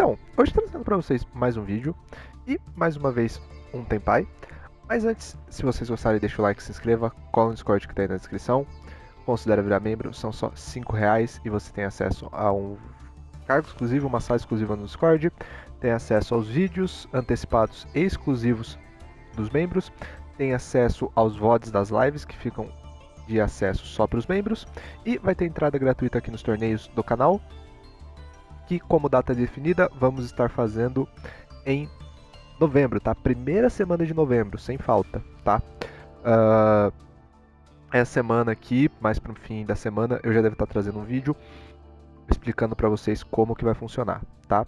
Então, hoje trazendo para vocês mais um vídeo e mais uma vez um Tenpai. Mas antes, se vocês gostarem, deixa o like, se inscreva, cola no Discord que tá aí na descrição. Considere virar membro, são só R$5 e você tem acesso a um cargo exclusivo, uma sala exclusiva no Discord. Tem acesso aos vídeos antecipados e exclusivos dos membros. Tem acesso aos VODs das lives que ficam de acesso só para os membros. E vai ter entrada gratuita aqui nos torneios do canal, que como data definida vamos estar fazendo em novembro, tá? Primeira semana de novembro, sem falta, tá? Essa semana aqui, mais pro fim da semana, eu já devo estar trazendo um vídeo explicando para vocês como que vai funcionar, tá?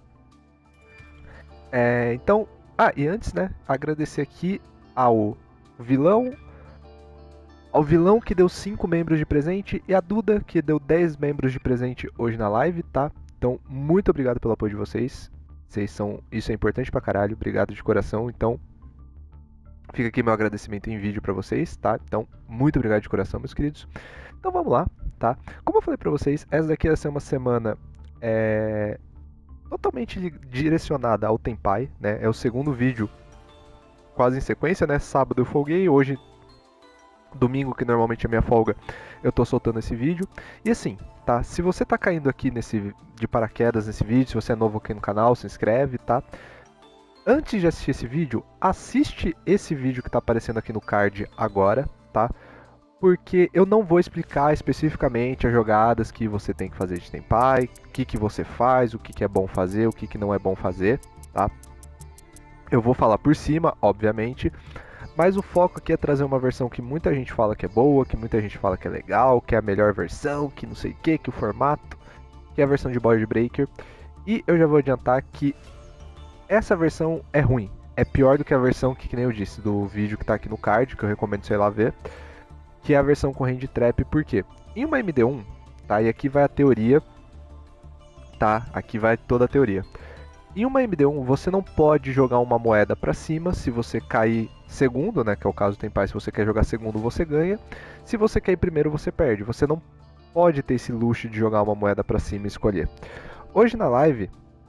Então, e antes, né, agradecer aqui ao vilão que deu 5 membros de presente e a Duda que deu 10 membros de presente hoje na live, tá? Então, muito obrigado pelo apoio de vocês. Isso é importante pra caralho, obrigado de coração. Então, fica aqui meu agradecimento em vídeo pra vocês, tá? Então, muito obrigado de coração, meus queridos. Então, vamos lá, tá? Como eu falei pra vocês, essa daqui vai ser uma semana totalmente direcionada ao Tenpai, né? É o segundo vídeo quase em sequência, né? Sábado eu folguei, hoje, domingo, que normalmente é minha folga, eu tô soltando esse vídeo. E assim, tá? Se você tá caindo aqui de paraquedas nesse vídeo, se você é novo aqui no canal, se inscreve, tá? Antes de assistir esse vídeo, assiste esse vídeo que tá aparecendo aqui no card agora, tá? Porque eu não vou explicar especificamente as jogadas que você tem que fazer de Tenpai, o que você faz, o que é bom fazer, o que não é bom fazer, tá? Eu vou falar por cima, obviamente, mas o foco aqui é trazer uma versão que muita gente fala que é boa, que muita gente fala que é legal, que é a melhor versão, que não sei o que o formato, que é a versão de Board Breaker. E eu já vou adiantar que essa versão é ruim, é pior do que a versão que nem eu disse, do vídeo que tá aqui no card, que eu recomendo você ir lá ver, que é a versão com Hand Trap. Por quê? Em uma MD1, tá? E aqui vai a teoria, tá? Aqui vai toda a teoria. Em uma MD1, você não pode jogar uma moeda pra cima se você cair segundo, né? Que é o caso do Tenpai, se você quer jogar segundo, você ganha. Se você cair primeiro, você perde. Você não pode ter esse luxo de jogar uma moeda pra cima e escolher. Hoje na live,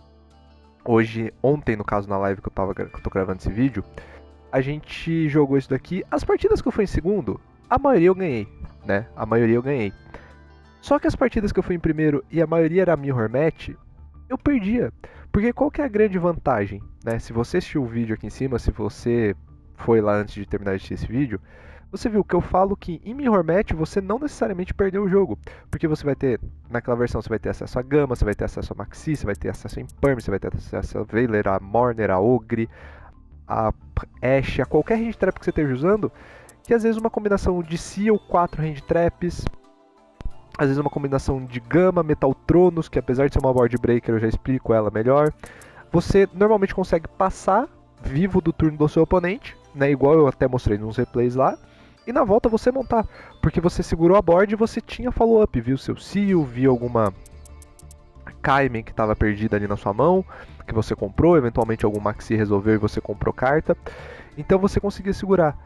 ontem no caso na live que eu tô gravando esse vídeo, a gente jogou isso daqui. As partidas que eu fui em segundo, a maioria eu ganhei, né? A maioria eu ganhei. Só que as partidas que eu fui em primeiro e a maioria era mirror match, eu perdia. Porque qual que é a grande vantagem, né? Se você assistiu o vídeo aqui em cima, se você foi lá antes de terminar de assistir esse vídeo, você viu que eu falo que em mirror match você não necessariamente perdeu o jogo. Porque você vai ter, naquela versão, você vai ter acesso a Gama, você vai ter acesso a Maxi, você vai ter acesso a Imperm, você vai ter acesso a Veiler, a Mourner, a Ogre, a Ashe, a qualquer hand trap que você esteja usando, que às vezes uma combinação de Seal, 4 hand traps, às vezes uma combinação de Gama, Metal Tronos, que apesar de ser uma board breaker eu já explico ela melhor, você normalmente consegue passar vivo do turno do seu oponente, né, igual eu até mostrei nos replays lá, e na volta você montar, porque você segurou a board e você tinha follow-up, viu seu Seal, viu alguma Kaimen que estava perdida ali na sua mão, que você comprou, eventualmente algum Maxi resolveu e você comprou carta, então você conseguia segurar.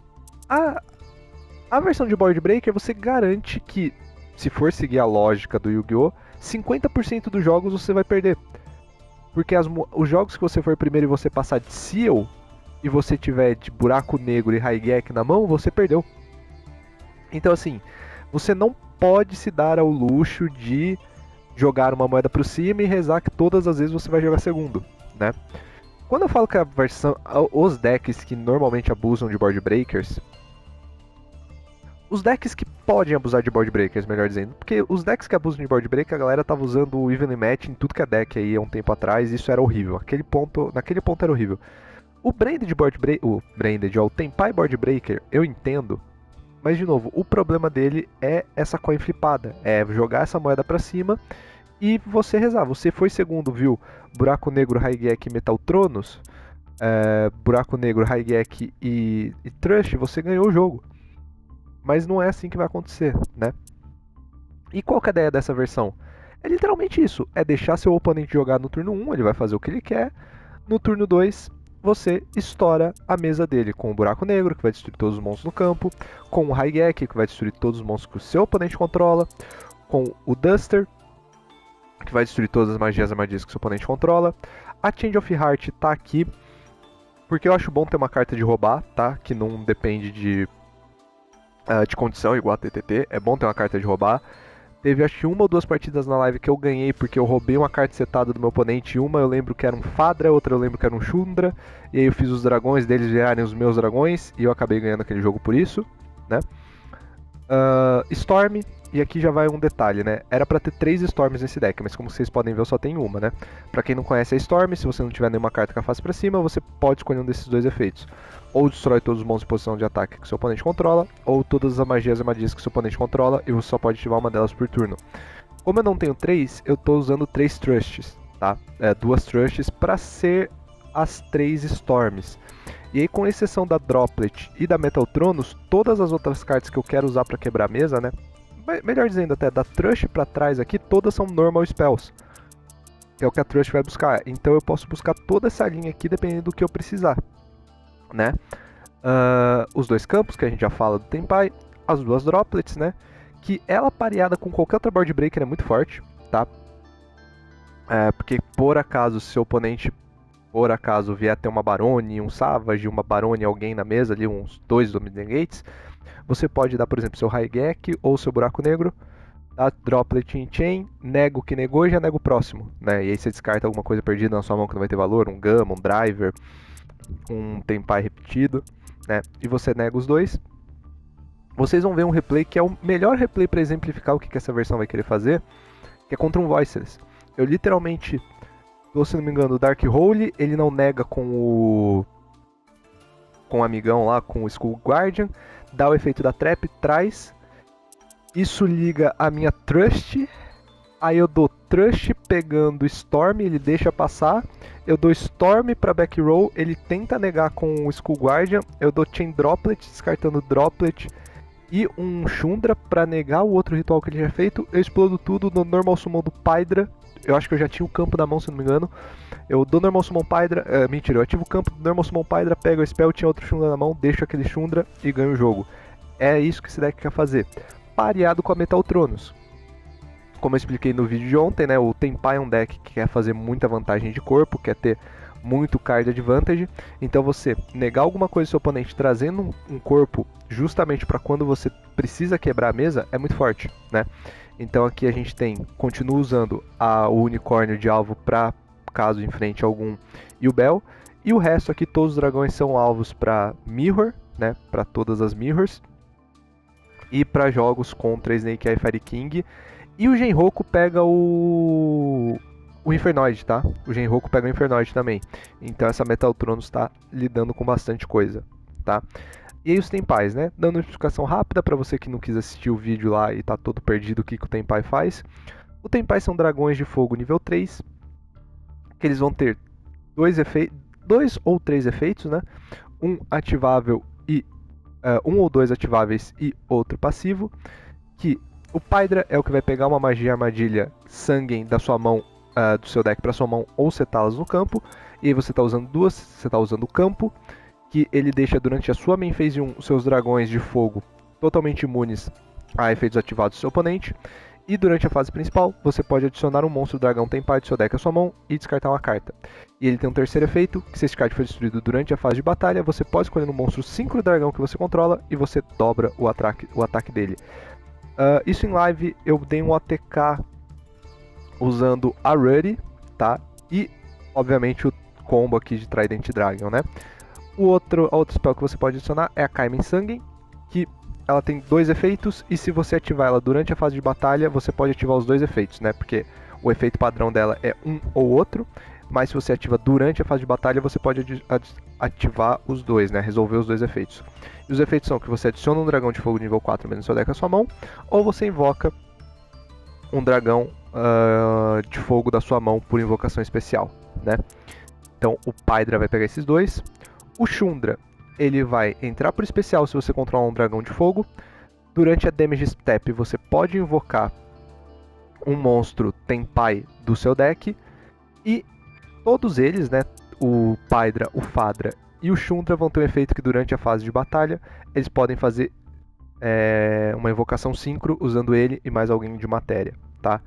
A versão de Board Breaker você garante que, se for seguir a lógica do Yu-Gi-Oh!, 50% dos jogos você vai perder. Porque os jogos que você for primeiro e você passar de Seal, e você tiver de Buraco Negro e Raigeki na mão, você perdeu. Então assim, você não pode se dar ao luxo de jogar uma moeda por cima e rezar que todas as vezes você vai jogar segundo, né? Quando eu falo que a versão, os decks que normalmente abusam de Board Breakers, os decks que podem abusar de Board Breakers, melhor dizendo, porque os decks que abusam de Board Breaker, a galera tava usando o Evenly Match em tudo que é deck aí há um tempo atrás, e isso era horrível, naquele ponto era horrível. O Tenpai Board Breaker, eu entendo, mas de novo, o problema dele é essa coin flipada, é jogar essa moeda pra cima e você rezar. Você foi segundo, viu? Buraco Negro, Raigeki e Metal Tronos, Buraco Negro, Raigeki e Trust, você ganhou o jogo. Mas não é assim que vai acontecer, né? E qual que é a ideia dessa versão? É literalmente isso, é deixar seu oponente jogar no turno 1, ele vai fazer o que ele quer. No turno 2, você estoura a mesa dele com o Buraco Negro, que vai destruir todos os monstros no campo, com o Raigeki, que vai destruir todos os monstros que o seu oponente controla, com o Duster, que vai destruir todas as magias e armadilhas que seu oponente controla. A Change of Heart tá aqui porque eu acho bom ter uma carta de roubar, tá? Que não depende de condição, igual a TTT. É bom ter uma carta de roubar. Teve acho que uma ou duas partidas na live que eu ganhei porque eu roubei uma carta setada do meu oponente. Uma eu lembro que era um Fadra, outra eu lembro que era um Shundra. E aí eu fiz os dragões deles virarem os meus dragões. E eu acabei ganhando aquele jogo por isso, né? Storm, e aqui já vai um detalhe, né? Era pra ter 3 Storms nesse deck, mas como vocês podem ver eu só tenho uma, né? Pra quem não conhece a Storm, se você não tiver nenhuma carta com a face pra cima, você pode escolher um desses 2 efeitos. Ou destrói todos os monstros em posição de ataque que seu oponente controla, ou todas as magias e armadilhas que seu oponente controla, e você só pode ativar uma delas por turno. Como eu não tenho 3, eu tô usando 3 Trusts, tá? 2 Trusts pra ser as 3 Storms. E aí, com exceção da Droplet e da Metaltronos, todas as outras cartas que eu quero usar pra quebrar a mesa, né? Melhor dizendo até, da Trust pra trás aqui, todas são Normal Spells. Que é o que a Trust vai buscar. Então eu posso buscar toda essa linha aqui dependendo do que eu precisar, né? Os 2 campos, que a gente já fala do Tenpai. As 2 Droplets, né? Que ela pareada com qualquer outra Board Breaker é muito forte, tá? Porque por acaso, se seu oponente vier ter uma Barone, um Savage, uma Barone, alguém na mesa ali, uns 2 Dominant Gates, você pode dar, por exemplo, seu Raigek ou seu Buraco Negro, dá Droplet em Chain, nego o que negou e já nega o próximo, né? E aí você descarta alguma coisa perdida na sua mão que não vai ter valor, um Gamma, um Driver, um Tenpai repetido, né? E você nega os 2. Vocês vão ver um replay que é o melhor replay para exemplificar o que essa versão vai querer fazer, que é contra um Voiceless. Eu literalmente... se não me engano, o Dark Hole, ele não nega com o amigão lá, com o Skull Guardian, dá o efeito da Trap, traz, isso liga a minha Trust, aí eu dou Trust pegando Storm, ele deixa passar, eu dou Storm pra back row, ele tenta negar com o Skull Guardian, eu dou Chain Droplet, descartando Droplet e um Shundra pra negar o outro ritual que ele tinha feito, eu explodo tudo no Normal Summon do Pydra. Eu acho que eu já tinha o campo na mão, se não me engano. Eu dou Normal Summon Pydra. Mentira, eu ativo o campo do Normal Summon Pydra, pego o spell, tinha outro Shundra na mão, deixo aquele Shundra e ganho o jogo. É isso que esse deck quer fazer. Pareado com a Metaltronos. Como eu expliquei no vídeo de ontem, né? O Tenpai é um deck que quer fazer muita vantagem de corpo, quer ter muito card advantage. Então você negar alguma coisa do seu oponente trazendo um corpo justamente para quando você precisa quebrar a mesa é muito forte, né? Então aqui a gente continua usando o unicórnio de alvo para caso enfrente algum Yubel. E o resto aqui, todos os dragões são alvos para Mirror, né? Para todas as Mirrors. E para jogos contra Snake Eye Fire King. E o Genroku pega o Infernoid, tá? O Genroku pega o Infernoid também. Então essa Metaltronos está lidando com bastante coisa, tá? E aí os Tenpais, né? Dando uma explicação rápida para você que não quis assistir o vídeo lá e tá todo perdido o que o Tenpai faz. O Tenpai são dragões de fogo nível 3, que eles vão ter 2 ou 3 efeitos, né? Um ativável e um ou 2 ativáveis e outro passivo. Que o Pydra é o que vai pegar uma magia armadilha Sanguem da sua mão, do seu deck para sua mão ou setá-las no campo. E aí você está usando duas, você está usando o campo, que ele deixa durante a sua main phase 1 os seus dragões de fogo totalmente imunes a efeitos ativados do seu oponente. E durante a fase principal, você pode adicionar um monstro dragão Tenpai do seu deck à sua mão e descartar uma carta. E ele tem um terceiro efeito, que se esse card for destruído durante a fase de batalha, você pode escolher um monstro síncro dragão que você controla e você dobra o ataque dele. Isso em live eu dei um ATK usando a Ruddy, tá? E, obviamente, o combo aqui de Trident Dragon, né? A outra spell que você pode adicionar é a Kaimen Sanguem, que ela tem 2 efeitos, e se você ativar ela durante a fase de batalha, você pode ativar os 2 efeitos, né? Porque o efeito padrão dela é um ou outro, mas se você ativa durante a fase de batalha, você pode ativar os 2, né? Resolver os 2 efeitos. E os efeitos são que você adiciona um dragão de fogo nível 4 no seu deck à sua mão, ou você invoca um dragão de fogo da sua mão por invocação especial, né? Então o Pydra vai pegar esses 2. O Shundra, ele vai entrar por especial se você controlar um dragão de fogo. Durante a Damage Step, você pode invocar um monstro Tenpai do seu deck. E todos eles, né, o Pydra, o Fadra e o Shundra vão ter um efeito que durante a fase de batalha, eles podem fazer uma invocação sincro usando ele e mais alguém de matéria, tá?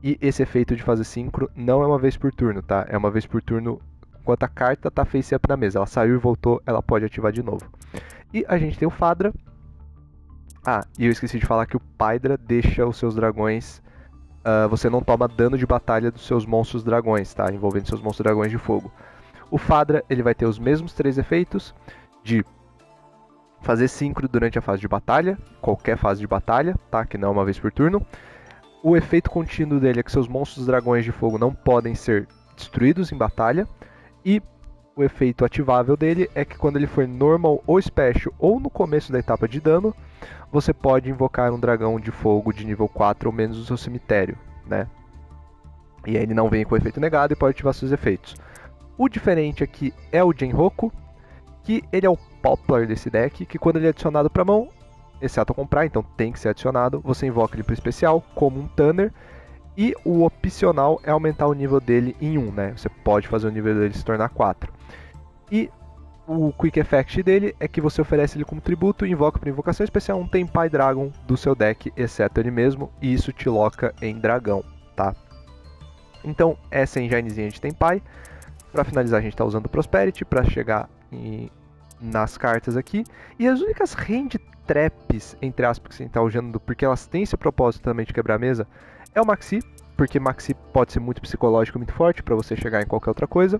E esse efeito de fazer sincro não é uma vez por turno, tá? É uma vez por turno enquanto a carta tá face up na mesa. Ela saiu e voltou, ela pode ativar de novo. E a gente tem o Fadra. Ah, e eu esqueci de falar que o Pydra deixa os seus dragões... você não toma dano de batalha dos seus monstros dragões, tá? Envolvendo seus monstros dragões de fogo. O Fadra, ele vai ter os mesmos 3 efeitos de fazer sincro durante a fase de batalha, qualquer fase de batalha, tá? Que não é uma vez por turno. O efeito contínuo dele é que seus monstros dragões de fogo não podem ser destruídos em batalha. E o efeito ativável dele é que quando ele for normal ou special ou no começo da etapa de dano, você pode invocar um dragão de fogo de nível 4 ou menos do seu cemitério, né? E aí ele não vem com efeito negado e pode ativar seus efeitos. O diferente aqui é o Genroku, que ele é o popular desse deck, que quando ele é adicionado para mão, exceto comprar, então tem que ser adicionado, você invoca ele para especial, como um Tanner, e o opcional é aumentar o nível dele em 1, né? Você pode fazer o nível dele se tornar 4. E o Quick Effect dele é que você oferece ele como tributo e invoca para invocação especial um Tenpai Dragon do seu deck, exceto ele mesmo, e isso te loca em dragão, tá? Então, essa enginezinha de Tenpai. Para finalizar, a gente está usando o Prosperity para chegar nas cartas aqui. E as únicas hand traps, entre aspas, que a gente está usando, porque elas têm esse propósito também de quebrar a mesa, é o Maxi, porque Maxi pode ser muito psicológico, muito forte para você chegar em qualquer outra coisa.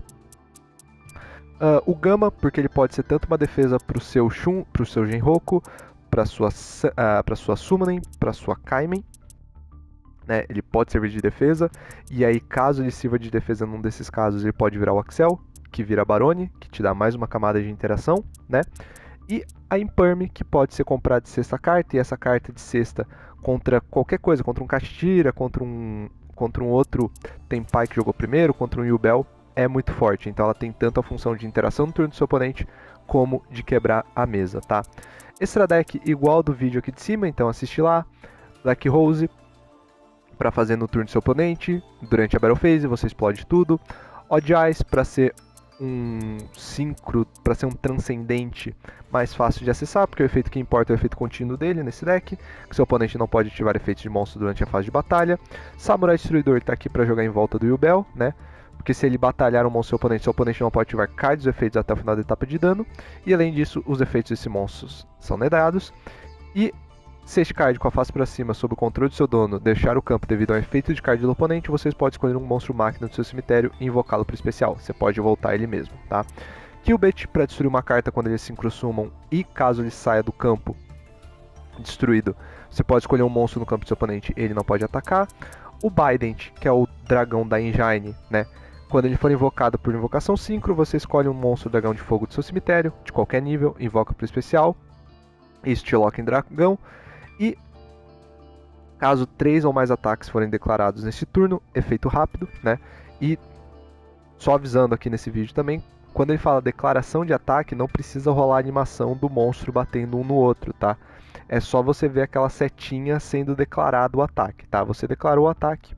O Gama, porque ele pode ser tanto uma defesa para o seu Shun, para o seu Genroku, para sua Summoning, para sua Kaimen. Né? Ele pode servir de defesa, e aí caso ele sirva de defesa num desses casos, ele pode virar o Axel, que vira Barone, que te dá mais uma camada de interação, né? E a Imperm, que pode ser comprada de sexta carta, e essa carta de sexta contra qualquer coisa, contra um Kashtira, contra um outro Tenpai que jogou primeiro, contra um Yubel, é muito forte. Então ela tem tanto a função de interação no turno do seu oponente, como de quebrar a mesa, tá? Extra deck igual do vídeo aqui de cima, então assiste lá. Black Rose, para fazer no turno do seu oponente, durante a Battle Phase, você explode tudo. Odd Eyes, para ser um sincro, para ser um transcendente mais fácil de acessar, porque o efeito que importa é o efeito contínuo dele nesse deck, que seu oponente não pode ativar efeitos de monstro durante a fase de batalha. Samurai Destruidor está aqui para jogar em volta do Yubel, né? Porque se ele batalhar um monstro seu oponente não pode ativar cards ou efeitos até o final da etapa de dano. E além disso, os efeitos desse monstro são negados. E se este card com a face para cima sob o controle do seu dono deixar o campo devido ao efeito de card do oponente, vocês podem escolher um monstro máquina do seu cemitério e invocá-lo para especial. Você pode voltar ele mesmo, tá? Killbait para destruir uma carta quando eles sincro-summon e caso ele saia do campo destruído, você pode escolher um monstro no campo do seu oponente e ele não pode atacar. O Bident, que é o dragão da engine, né? Quando ele for invocado por invocação sincro, você escolhe um monstro dragão de fogo do seu cemitério, de qualquer nível, invoca para especial. Isso te loca em dragão. E caso 3 ou mais ataques forem declarados neste turno, efeito rápido, né? E só avisando aqui nesse vídeo também, quando ele fala declaração de ataque, não precisa rolar a animação do monstro batendo um no outro, tá? É só você ver aquela setinha sendo declarado o ataque, tá? Você declarou o ataque,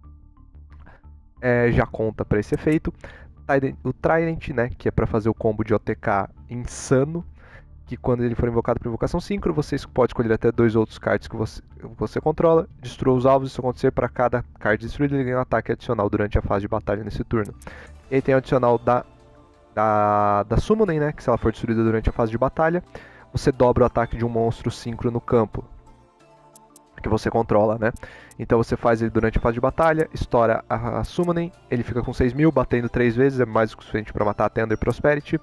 já conta para esse efeito. O Trident, né? Que é para fazer o combo de OTK insano, que quando ele for invocado por invocação síncro, você pode escolher até 2 outros cards que você controla, destrua os alvos, isso acontecer para cada card destruído, ele ganha um ataque adicional durante a fase de batalha nesse turno. E aí tem o adicional da Summoning, né, que se ela for destruída durante a fase de batalha, você dobra o ataque de um monstro síncro no campo, que você controla, né? Então você faz ele durante a fase de batalha, estoura a Summoning, ele fica com 6.000, batendo 3 vezes, é mais do que o suficiente para matar até Under Prosperity.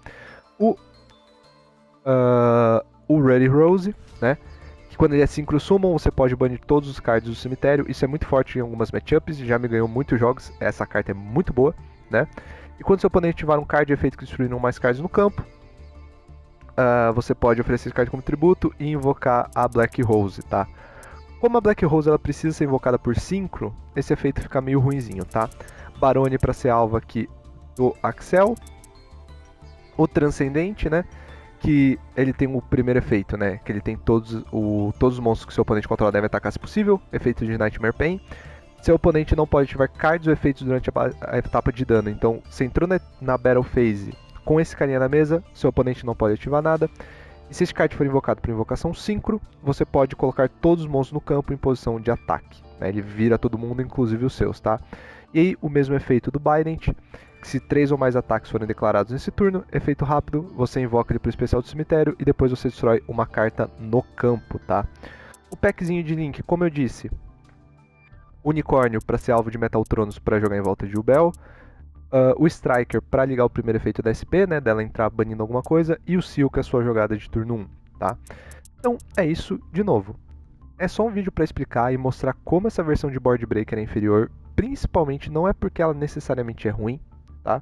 O Ready Rose, né? Que quando ele é Synchro Summon, você pode banir todos os cards do cemitério. Isso é muito forte em algumas matchups, já me ganhou muitos jogos. Essa carta é muito boa, né? E quando seu oponente ativar um card de efeito que destruíram mais cards no campo, você pode oferecer esse card como tributo e invocar a Black Rose, tá? Como a Black Rose ela precisa ser invocada por Synchro, esse efeito fica meio ruinzinho, tá? Barone para ser alvo aqui do Axel. O Transcendente, né? Que ele tem o primeiro efeito, né? Que ele tem todos os monstros que seu oponente controla devem atacar se possível. Efeito de Nightmare Pain. Seu oponente não pode ativar cards ou efeitos durante a etapa de dano. Então, se entrou na Battle Phase com esse carinha na mesa, seu oponente não pode ativar nada. E se esse card for invocado por invocação síncro, você pode colocar todos os monstros no campo em posição de ataque, né? Ele vira todo mundo, inclusive os seus, tá? E aí, o mesmo efeito do Bident, que se 3 ou mais ataques forem declarados nesse turno, efeito rápido, você invoca ele para o especial do cemitério e depois você destrói uma carta no campo, tá? O packzinho de Link, como eu disse, Unicórnio para ser alvo de Metaltronos para jogar em volta de Ubel, o Striker para ligar o primeiro efeito da SP, né, dela entrar banindo alguma coisa, e o Seal, que é a sua jogada de turno 1, tá? Então é isso, de novo. É só um vídeo para explicar e mostrar como essa versão de Board Breaker é inferior, principalmente não é porque ela necessariamente é ruim, tá?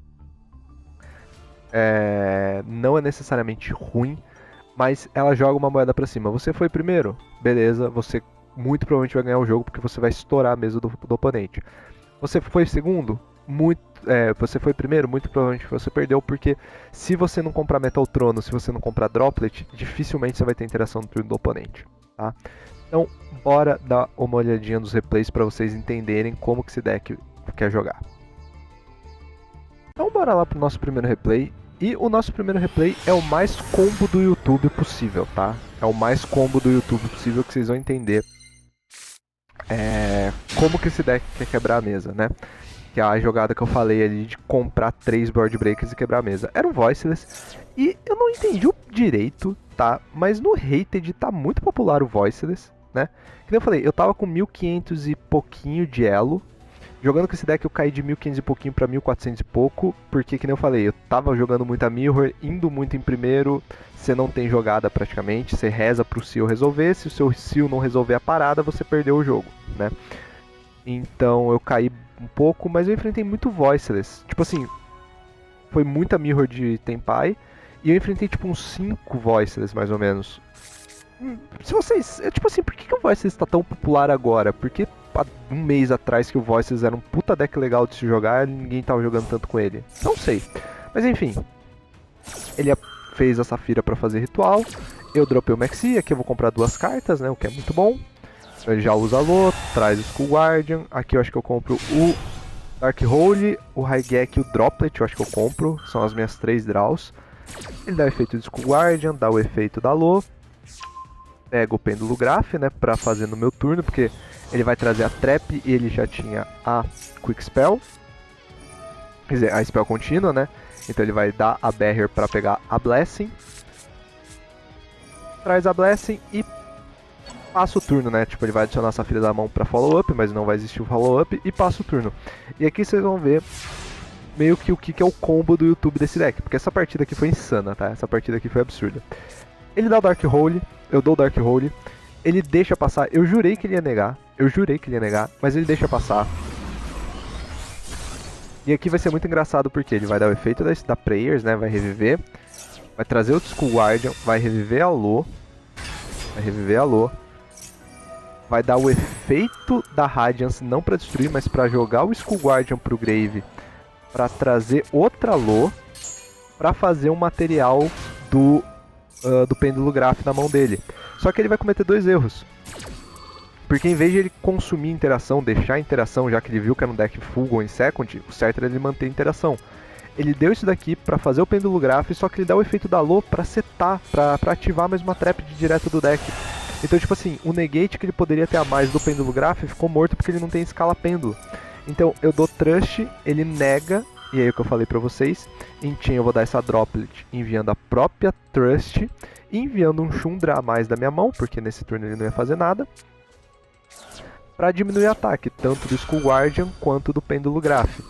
Não é necessariamente ruim, mas ela joga uma moeda pra cima. Você foi primeiro? Beleza, você muito provavelmente vai ganhar o jogo porque você vai estourar a mesa do oponente. Você foi segundo? Você foi primeiro? Muito provavelmente você perdeu, porque se você não comprar Metal Trono, se você não comprar Droplet, dificilmente você vai ter interação no turno do oponente, tá? Então, bora dar uma olhadinha nos replays para vocês entenderem como que esse deck quer jogar. Então bora lá pro nosso primeiro replay. E o nosso primeiro replay é o mais combo do YouTube possível, tá? É o mais combo do YouTube possível que vocês vão entender como que esse deck quer quebrar a mesa, né? Que é a jogada que eu falei ali de comprar 3 Board Breakers e quebrar a mesa. Era um Voiceless e eu não entendi o direito, tá? Mas no Rated tá muito popular o Voiceless, né? Que eu falei, eu tava com 1500 e pouquinho de elo. Jogando com esse deck eu caí de 1500 e pouquinho pra 1400 e pouco, porque, que nem eu falei, eu tava jogando muita Mirror, indo muito em primeiro, você não tem jogada praticamente, você reza pro Seal resolver, se o seu Seal não resolver a parada, você perdeu o jogo, né? Então eu caí um pouco, mas eu enfrentei muito Voiceless, tipo assim, foi muita Mirror de Tenpai, e eu enfrentei tipo uns 5 Voiceless mais ou menos. Se vocês, tipo assim, por que o Voiceless tá tão popular agora? Porque há um mês atrás que o Voiceless era um puta deck legal de se jogar, ninguém tava jogando tanto com ele. Não sei. Mas enfim, ele fez a Safira pra fazer ritual, eu dropei o Maxi, aqui eu vou comprar 2 cartas, né, o que é muito bom. Ele já usa a Lo, traz o Skull Guardian, aqui eu acho que eu compro o Dark Hole, o Raigeki e o Droplet, eu acho que eu compro, são as minhas 3 draws. Ele dá o efeito do Skull Guardian, dá o efeito da Lo, pega o Pêndulo Graph, né, pra fazer no meu turno, porque ele vai trazer a Trap e ele já tinha a Quick Spell, quer dizer, a Spell contínua, né, então ele vai dar a Barrier pra pegar a Blessing, traz a Blessing e passa o turno, né, tipo, ele vai adicionar essa filha da mão pra follow-up, mas não vai existir o follow-up, e passa o turno. E aqui vocês vão ver meio que o que é o combo do YouTube desse deck, porque essa partida aqui foi insana, tá, essa partida aqui foi absurda. Ele dá o Dark Hole, eu dou o Dark Hole, ele deixa passar, eu jurei que ele ia negar, mas ele deixa passar. E aqui vai ser muito engraçado porque ele vai dar o efeito da Prayers, né, vai reviver, vai trazer o Skull Guardian, vai reviver a Lo, vai dar o efeito da Radiance, não pra destruir, mas pra jogar o Skull Guardian pro Grave, pra trazer outra Lo, pra fazer um material do Pêndulo Graph na mão dele. Só que ele vai cometer 2 erros. Porque em vez de ele consumir interação, deixar a interação, já que ele viu que era um deck full ou em second, o certo era ele manter a interação. Ele deu isso daqui pra fazer o Pêndulo Graph, só que ele dá o efeito da Lo pra setar, pra ativar mais uma trap de direto do deck. Então, tipo assim, o negate que ele poderia ter a mais do Pêndulo Graph ficou morto porque ele não tem escala pêndulo. Então, eu dou Trust, ele nega, e aí o que eu falei pra vocês, em Chain eu vou dar essa Droplet enviando a própria Trust, e enviando um Chundra a mais da minha mão, porque nesse turno ele não ia fazer nada, pra diminuir o ataque, tanto do Skull Guardian quanto do Pêndulo Graph.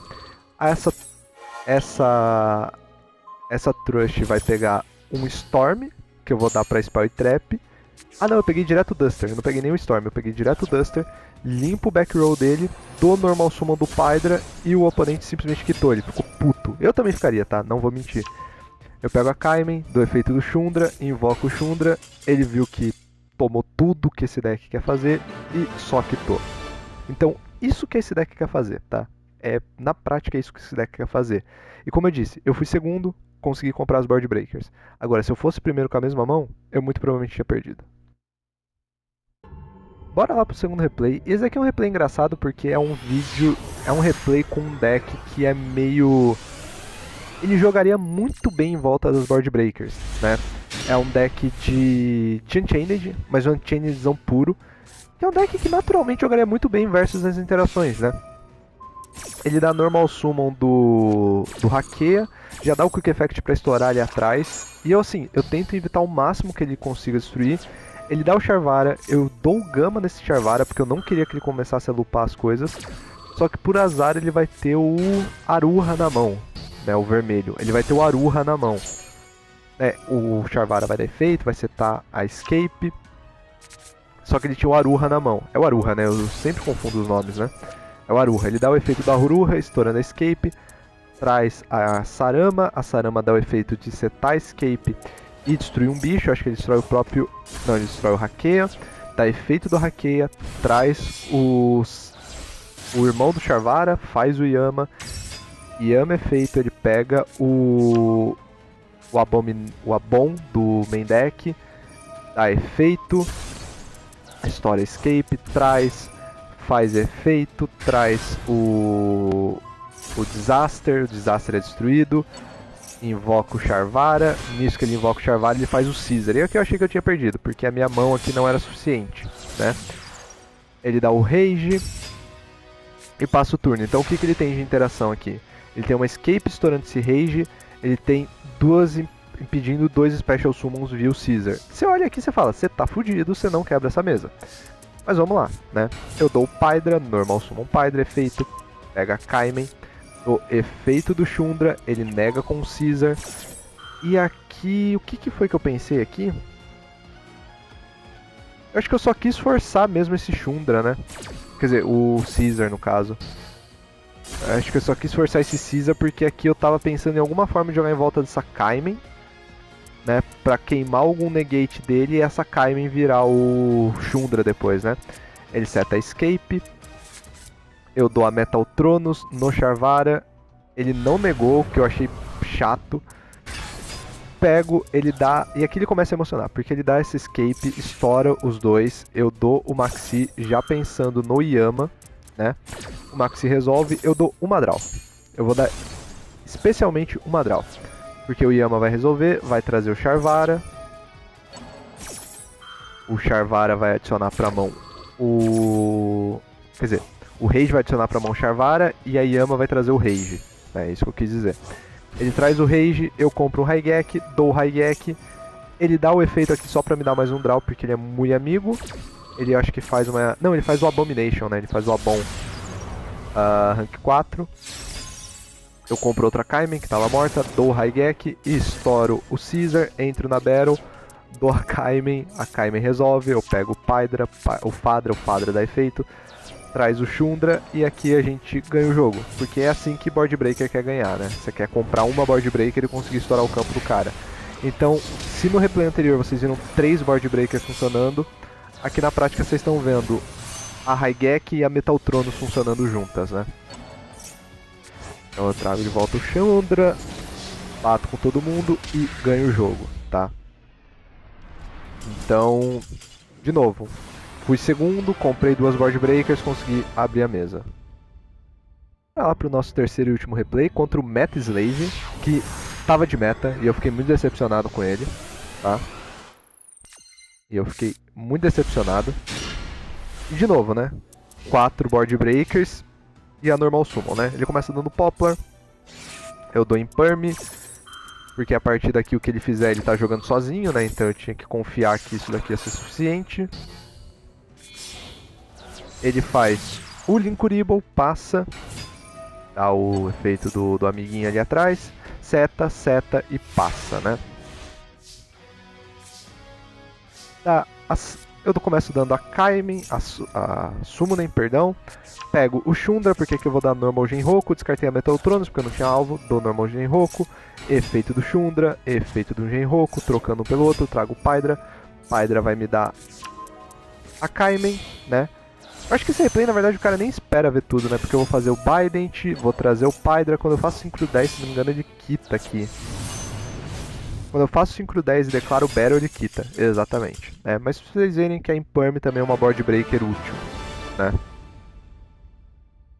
Essa Trust vai pegar um Storm, que eu vou dar pra Spell e Trap. Ah não, eu peguei direto o Duster, eu não peguei nem o Storm, eu peguei direto o Duster, limpo o back row dele, dou normal summon do Pydra e o oponente simplesmente quitou, ele ficou puto. Eu também ficaria, tá? Não vou mentir. Eu pego a Kaimen, dou efeito do Chundra, invoco o Chundra, ele viu que tomou tudo que esse deck quer fazer e só quitou. Então, isso que esse deck quer fazer, tá? Na prática é isso que esse deck quer fazer. E como eu disse, eu fui segundo, consegui comprar as Board Breakers. Agora, se eu fosse primeiro com a mesma mão, eu muito provavelmente tinha perdido. Bora lá pro segundo replay. Esse aqui é um replay engraçado porque é um replay com um deck que é meio... Ele jogaria muito bem em volta das Board Breakers, né? é um deck de Unchained, mas um Unchainedzão puro, que é um deck que naturalmente jogaria muito bem versus nas interações, né? Ele dá normal summon do Hakeia, já dá o Quick Effect pra estourar ali atrás, e eu assim, eu tento evitar o máximo que ele consiga destruir. Ele dá o Charvara, eu dou o Gama nesse Charvara, porque eu não queria que ele começasse a lupar as coisas, só que por azar ele vai ter o Aruha na mão, né, o vermelho, ele vai ter o Aruha na mão. O Charvara vai dar efeito, vai setar a Escape, só que ele tinha o Aruha na mão. É o Aruha, né, eu sempre confundo os nomes, né. É o Aruha, ele dá o efeito da Aruha, estourando a Escape, traz a Sarama dá o efeito de setar a Escape e destruir um bicho, acho que ele destrói o próprio... Não, ele destrói o Hakeia, dá efeito do Hakeia, traz o irmão do Charvara, faz o Yama efeito, ele pega o Abom do main deck, dá efeito, estoura a Escape, faz efeito, traz o Disaster é destruído, invoca o Charvara, nisso que ele invoca o Charvara ele faz o Caesar, e é o que eu achei que eu tinha perdido, porque a minha mão aqui não era suficiente, né? Ele dá o Rage e passa o turno, então o que ele tem de interação aqui? Ele tem uma Escape estourando esse Rage, ele tem duas impedindo 2 Special Summons via o Caesar. Você olha aqui e você fala, você tá fudido, você não quebra essa mesa. Mas vamos lá, né? Eu dou o Pydra, normal summon Pydra, efeito, pega a Kaimen, dou efeito do Shundra, ele nega com o Caesar. E aqui, o que foi que eu pensei aqui? Eu acho que eu só quis forçar mesmo esse Shundra, né? Quer dizer, o Caesar no caso. Eu acho que eu só quis forçar esse Caesar porque aqui eu tava pensando em alguma forma de jogar em volta dessa Kaimen, né, pra queimar algum negate dele e essa Kaimen virar o Shundra depois, né. Ele seta a Escape, eu dou a Metal Tronus no Charvara, ele não negou, o que eu achei chato. Pego, ele dá, e aqui ele começa a emocionar, porque ele dá essa Escape, estoura os dois, eu dou o Maxi já pensando no Yama, né, o Maxi resolve, eu dou uma draw. Eu vou dar especialmente uma draw. Porque o Yama vai resolver, vai trazer o Charvara. O Charvara vai adicionar pra mão o... Quer dizer, o Rage vai adicionar pra mão o Charvara e a Yama vai trazer o Rage. É isso que eu quis dizer. Ele traz o Rage, eu compro um Raigeki, dou o Raigeki. Ele dá o efeito aqui só pra me dar mais um draw, porque ele é muito amigo. Ele acho que faz uma... Não, ele faz o Abomination, né? Ele faz o Abom rank 4. Eu compro outra Kaimen, que estava morta, dou o Raigeki, estouro o Caesar, entro na Battle, dou a Kaimen resolve, eu pego o Pydra, o Fadra dá efeito, traz o Shundra e aqui a gente ganha o jogo. Porque é assim que Board Breaker quer ganhar, né? Você quer comprar uma Board Breaker e conseguir estourar o campo do cara. Então, se no replay anterior vocês viram 3 Board Breakers funcionando, aqui na prática vocês estão vendo a Raigeki e a Metal Tronus funcionando juntas, né? Então eu trago de volta o Shundra, bato com todo mundo e ganho o jogo, tá? Então, de novo, fui segundo, comprei 2 Board Breakers, consegui abrir a mesa. Vamos lá pro nosso terceiro e último replay contra o Meta Slave, que tava de meta e eu fiquei muito decepcionado com ele, tá? E eu fiquei muito decepcionado. E de novo, né? 4 Board Breakers e a normal summon, né? Ele começa dando Poplar, eu dou Imperm, porque a partir daqui o que ele fizer ele tá jogando sozinho, né? Então eu tinha que confiar que isso daqui ia ser suficiente. Ele faz o Linkuriboh, passa, dá o efeito do amiguinho ali atrás, seta e passa, né? Eu começo dando a Kaimen, a Summonen, perdão. Pego o Shundra, porque aqui eu vou dar Normal Genroku. Descartei a Metal Tronus, porque eu não tinha alvo. Dou Normal Genroku. Efeito do Shundra, efeito do Genroku. Trocando um pelo outro, trago o Pydra. Pydra vai me dar a Kaimen, né? Eu acho que esse replay, na verdade, o cara nem espera ver tudo, né? Porque eu vou fazer o Bident, vou trazer o Pydra. Quando eu faço 5/10, se não me engano, ele quita aqui. Quando eu faço 5/10 e declaro o Battle, ele quita. Exatamente. Mas pra vocês verem que a Imperm também é uma Board Breaker útil, né?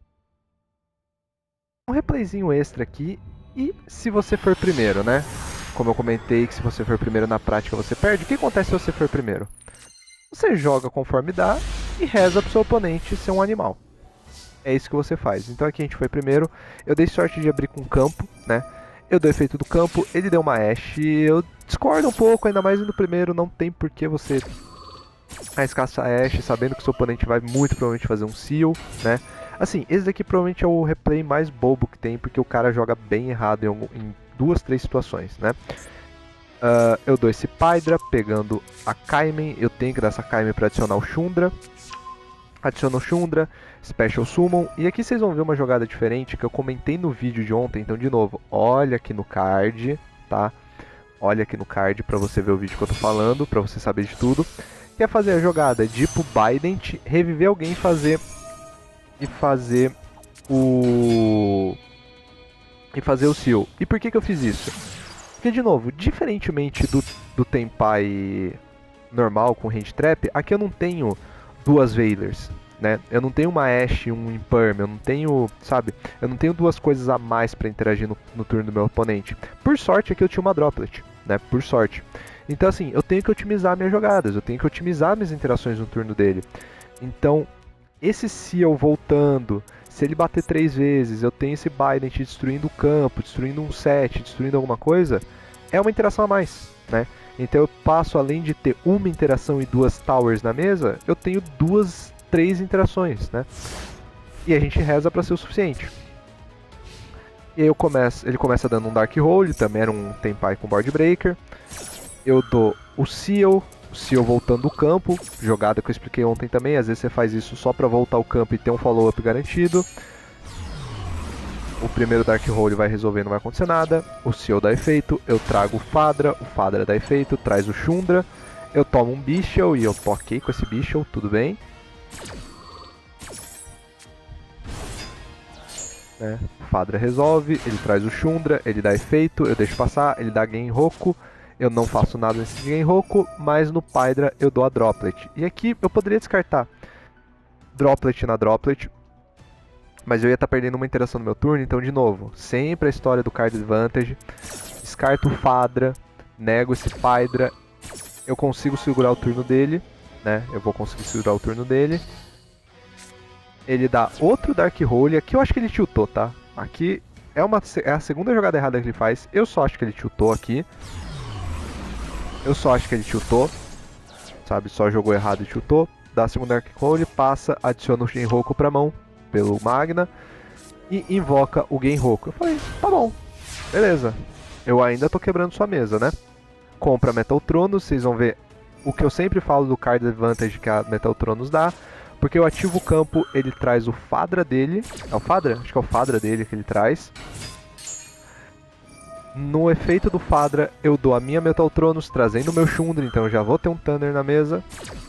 Um replayzinho extra aqui. E se você for primeiro, né? como eu comentei, que se você for primeiro na prática você perde. O que acontece se você for primeiro? Você joga conforme dá e reza pro seu oponente ser um animal. É isso que você faz. Então aqui a gente foi primeiro. Eu dei sorte de abrir com campo, né? Eu dou efeito do campo, ele deu uma Ashe. Eu discordo um pouco, ainda mais no primeiro. Não tem por que você arriscar essa Ashe, sabendo que seu oponente vai muito provavelmente fazer um Seal, né? Assim, esse daqui provavelmente é o replay mais bobo que tem, porque o cara joga bem errado em 2, 3 situações, né? Eu dou esse Pydra, pegando a Kaimen. Eu tenho que dar essa Kaimen para adicionar o Shundra. Adiciono o Shundra, Special Summon. E aqui vocês vão ver uma jogada diferente que eu comentei no vídeo de ontem. Então, de novo, olha aqui no card, tá? Olha aqui no card para você ver o vídeo que eu tô falando, para você saber de tudo. Que é fazer a jogada de ir pro Bident, reviver alguém e fazer o Seal. E por que eu fiz isso? Porque, de novo, diferentemente do Tenpai normal com Hand Trap, aqui eu não tenho 2 Veilers, né? Eu não tenho uma Ashe e um Imperm, eu não tenho, sabe? Eu não tenho 2 coisas a mais para interagir no turno do meu oponente. Por sorte, aqui eu tinha uma Droplet, né? Por sorte. Então, assim, eu tenho que otimizar minhas jogadas, eu tenho que otimizar minhas interações no turno dele. Então, esse Seal voltando, se ele bater 3 vezes, eu tenho esse Bident destruindo o campo, destruindo um set, destruindo alguma coisa, é uma interação a mais, né? Então eu passo, além de ter uma interação e 2 towers na mesa, eu tenho 2, 3 interações, né? E a gente reza para ser o suficiente. E aí ele começa dando um Dark Hole, também era um Tenpai com Board Breaker. Eu dou o Seal voltando do campo, jogada que eu expliquei ontem também. Às vezes você faz isso só para voltar ao campo e ter um follow-up garantido. O primeiro Dark Hole vai resolver, não vai acontecer nada. O Seal dá efeito, eu trago o Fadra dá efeito, traz o Shundra. Eu tomo um Bichel e eu tô ok com esse Bichel, tudo bem. O Fadra resolve, ele traz o Shundra, ele dá efeito, eu deixo passar, ele dá Genroku. Eu não faço nada nesse Genroku, mas no Pydra eu dou a Droplet. E aqui eu poderia descartar Droplet na Droplet, mas eu ia estar perdendo uma interação no meu turno, então de novo, sempre a história do Card Advantage. Descarto o Fadra, nego esse Pydra, eu consigo segurar o turno dele, né? Eu vou conseguir segurar o turno dele. Ele dá outro Dark Hole, aqui eu acho que ele tiltou, tá? Aqui é a segunda jogada errada que ele faz, eu só acho que ele tiltou aqui. Sabe? Só jogou errado e tiltou. Dá a segunda Dark Hole, passa, adiciona o Genroku pra mão, pelo Magna, e invoca o Genroku. Eu falei, tá bom, beleza. Eu ainda tô quebrando sua mesa, né? Compra Metal Tronos, vocês vão ver o que eu sempre falo do Card Advantage que a Metal Tronos dá. Porque eu ativo o campo, ele traz o Fadra dele. É o Fadra? Acho que é o Fadra dele que ele traz. No efeito do Fadra, eu dou a minha Metal Tronos, trazendo o meu Shundra, então eu já vou ter um Tanner na mesa.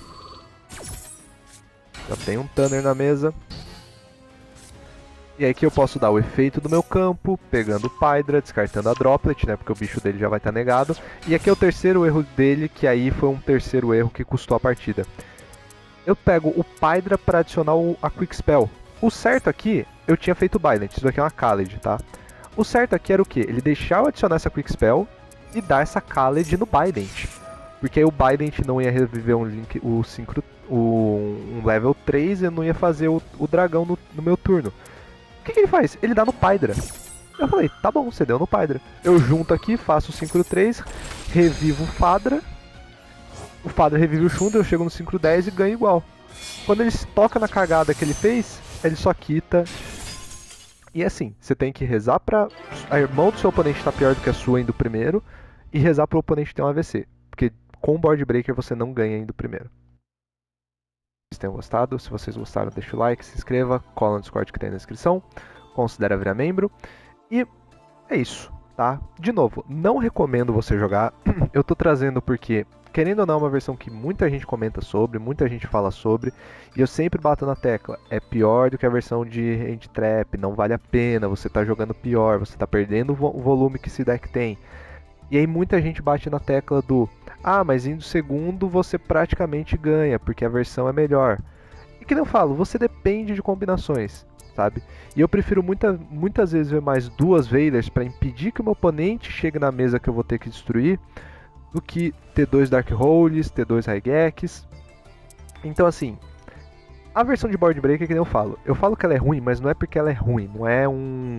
Já tenho um Tanner na mesa. E aí que eu posso dar o efeito do meu campo, pegando o Pydra, descartando a Droplet, né, porque o bicho dele já vai estar negado. E aqui é o terceiro erro dele, que aí foi um terceiro erro que custou a partida. Eu pego o Pydra para adicionar a Quick Spell. O certo aqui, eu tinha feito o Bident, isso aqui é uma Khaled, tá? O certo aqui era o que? Ele deixar eu adicionar essa Quick Spell e dar essa Khaled no Bident. Porque aí o Bident não ia reviver um level 3 e não ia fazer o dragão no meu turno. O que ele faz? Ele dá no Pydra. Eu falei, tá bom, você deu no Pydra. Eu junto aqui, faço o 5-3, revivo o Fadra. O Fadra revive o Shundra, eu chego no 5-10 e ganho igual. Quando ele toca na cagada que ele fez, ele só quita. E assim, você tem que rezar pra a mão do seu oponente estar pior do que a sua indo primeiro e rezar pro oponente ter um AVC. Porque com o Board Breaker você não ganha indo primeiro. Se vocês tenham gostado, se vocês gostaram, deixa o like, se inscreva, cola no Discord que tem na descrição, considere virar membro. E é isso, tá? De novo, não recomendo você jogar, eu tô trazendo porque, querendo ou não, é uma versão que muita gente comenta sobre, muita gente fala sobre, e eu sempre bato na tecla, é pior do que a versão de Hand Trap, não vale a pena, você tá jogando pior, você tá perdendo o volume que esse deck tem. E aí muita gente bate na tecla do mas indo segundo você praticamente ganha, porque a versão é melhor. E que nem eu falo, você depende de combinações, sabe? E eu prefiro muitas vezes ver mais 2 Veilers para impedir que o meu oponente chegue na mesa que eu vou ter que destruir, do que ter 2 Dark Holes, ter 2 Raigeks. Então assim, a versão de Board Breaker, que nem eu falo que ela é ruim, mas não é porque ela é ruim, não é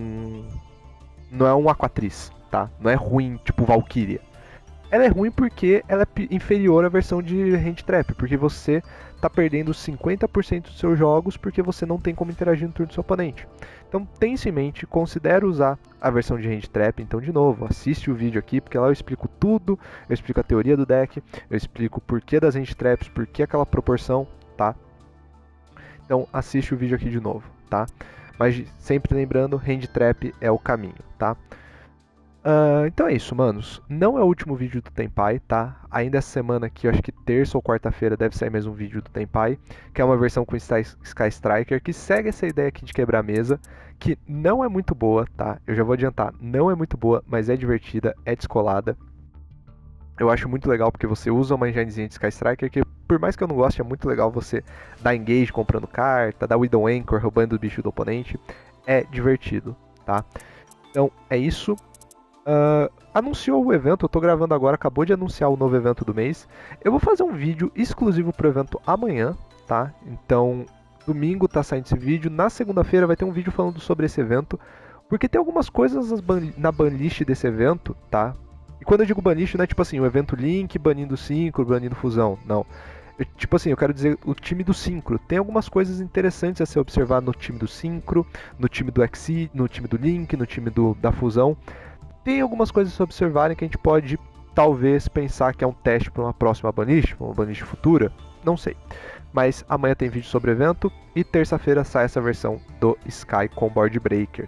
um Aquatriz, tá? Não é ruim tipo Valkyria. Ela é ruim porque ela é inferior à versão de Hand Trap, porque você tá perdendo 50% dos seus jogos porque você não tem como interagir no turno do seu oponente. Então tenha isso em mente, considere usar a versão de Hand Trap. Então, de novo, assiste o vídeo aqui, porque lá eu explico tudo, eu explico a teoria do deck, eu explico o porquê das Hand Traps, porquê aquela proporção, tá? Então assiste o vídeo aqui de novo, tá? Mas sempre lembrando, Hand Trap é o caminho, tá? Então é isso, manos. Não é o último vídeo do Tenpai, tá? Ainda essa semana aqui, eu acho que terça ou quarta-feira deve sair mais um vídeo do Tenpai, que é uma versão com Sky Striker, que segue essa ideia aqui de quebrar a mesa, que não é muito boa, tá? Eu já vou adiantar, não é muito boa, mas é divertida, é descolada. Eu acho muito legal porque você usa uma enginezinha de Sky Striker, que por mais que eu não goste, é muito legal você dar engage comprando carta, dar Widow Anchor roubando o bicho do oponente. É divertido, tá? Então é isso. Anunciou o evento, eu tô gravando agora, acabou de anunciar o novo evento do mês. Eu vou fazer um vídeo exclusivo pro evento amanhã, tá? Então, domingo tá saindo esse vídeo, na segunda-feira vai ter um vídeo falando sobre esse evento, porque tem algumas coisas na banlist desse evento, tá? E quando eu digo banlist, não é tipo assim, o evento Link banindo Synchro, banindo Fusão, não. Tipo assim, eu quero dizer o time do Synchro. Tem algumas coisas interessantes a ser observado no time do Synchro, no time do Exceed, no time do Link, no time da Fusão. Tem algumas coisas a se observarem que a gente pode, talvez, pensar que é um teste para uma próxima banlist, uma banlist futura, não sei. Mas amanhã tem vídeo sobre o evento e terça-feira sai essa versão do Sky com Board Breaker.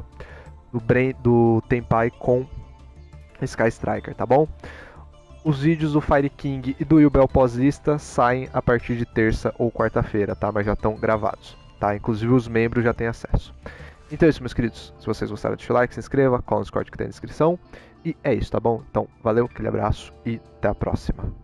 Do Tenpai com Sky Striker, tá bom? Os vídeos do Fire King e do Yubel pós-lista saem a partir de terça ou quarta-feira, tá? Mas já estão gravados, tá? Inclusive os membros já têm acesso. Então é isso, meus queridos. Se vocês gostaram, deixa o like, se inscreva, cola no Discord que tem na descrição. E é isso, tá bom? Então, valeu, aquele abraço e até a próxima.